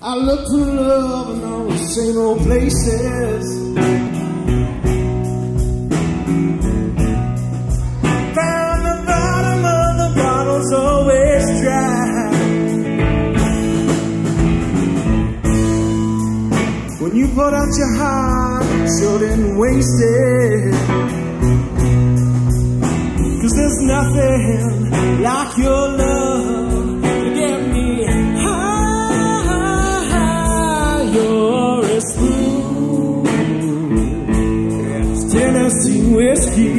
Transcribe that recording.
I look for love in all the same old places. Found the bottom of the bottle's always dry. When you put out your heart, you sure didn't waste it. 'Cause there's nothing like your love to get me high. You're as smooth as Tennessee whiskey.